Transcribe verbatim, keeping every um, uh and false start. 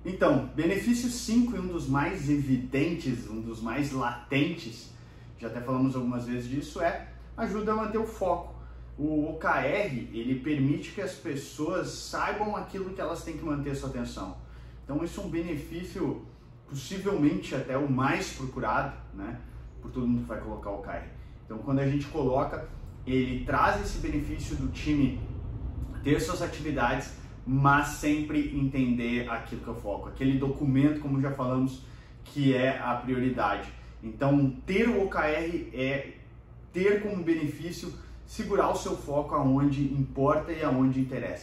Então, benefício cinco e um dos mais evidentes, um dos mais latentes, já até falamos algumas vezes disso, é ajuda a manter o foco. O O K R, ele permite que as pessoas saibam aquilo que elas têm que manter a sua atenção. Então isso é um benefício possivelmente até o mais procurado, né, por todo mundo que vai colocar o O K R. Então quando a gente coloca, ele traz esse benefício do time ter suas atividades, mas sempre entender aquilo que eu foco, aquele documento, como já falamos, que é a prioridade. Então ter o O K R é ter como benefício segurar o seu foco aonde importa e aonde interessa.